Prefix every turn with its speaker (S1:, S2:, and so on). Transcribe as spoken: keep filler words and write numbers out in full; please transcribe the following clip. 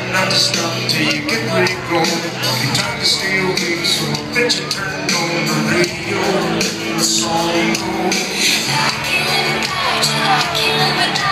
S1: not to stop till you get where you're going. You're trying to stay awake, so I bet you turned on the radio. The song goes, I can't live without you, I can't live without you.